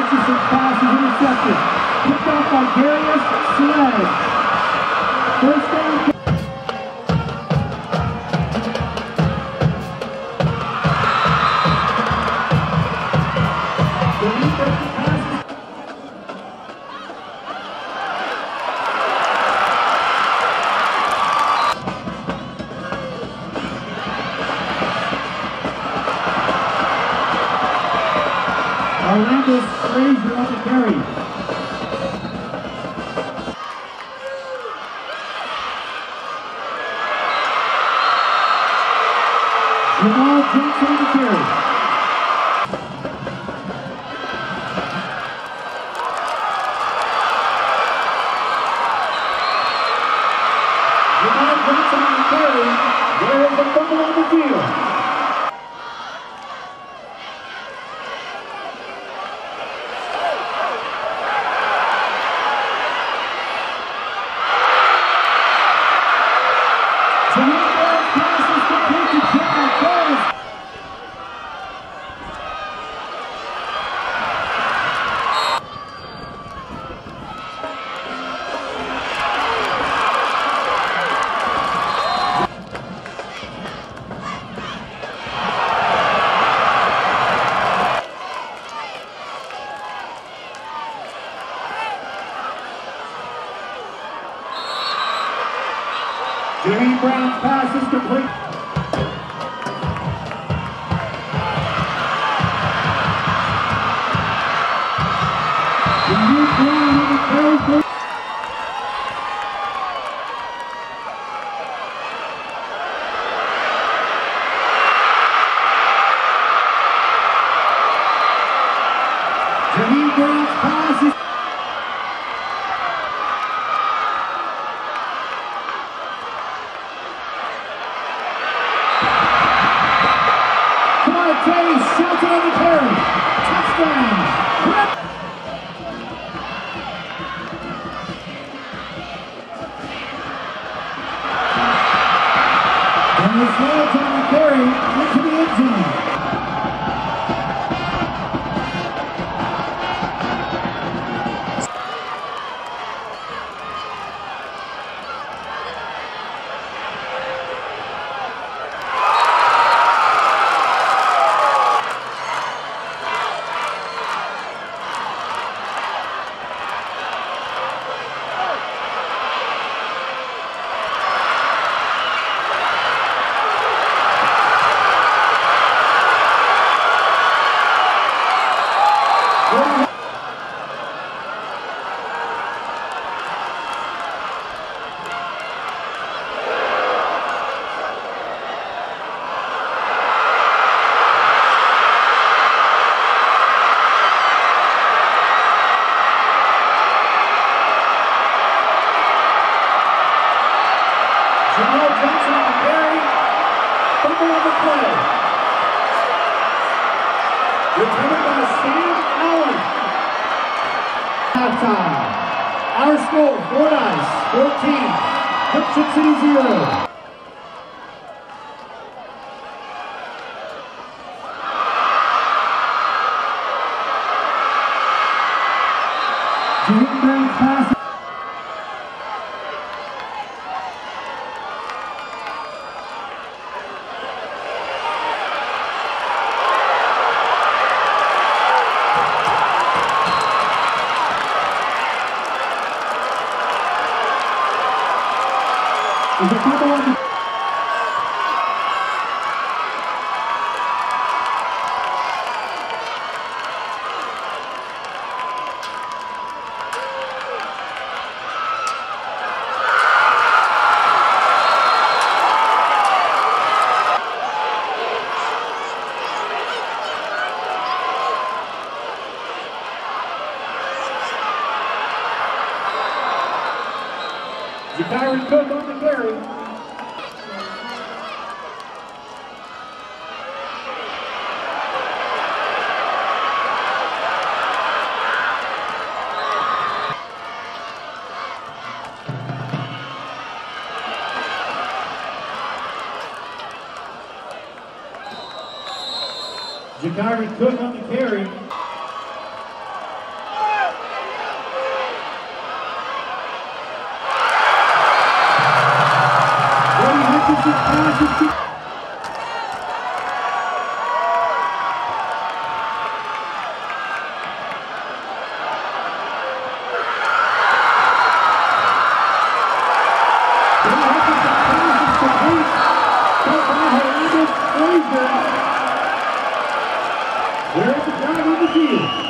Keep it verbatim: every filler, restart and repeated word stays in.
assistance pass is intercepted. Picked off by Darius Sledge. First down. Orlando Frazier on the carry. Jamal Johnson on the carry. Jamal Johnson on the carry. There is a fumble on the field. Jimmy Brown's pass is complete. Jimmy Brown on the carry. Jimmy Brown's pass is Shelton on the carry. Touchdown. And the Sledge on the carry into the end zone. Jamal Johnson on the carry. Fumble on the play. Recovered by Sam Allen. Halftime. Our score, FORDYCE fourteen, Junction City zero. James Brown's pass. There's a fumble on the Kyron Cook on the carry. Kyron Cook on the carry. Thank you.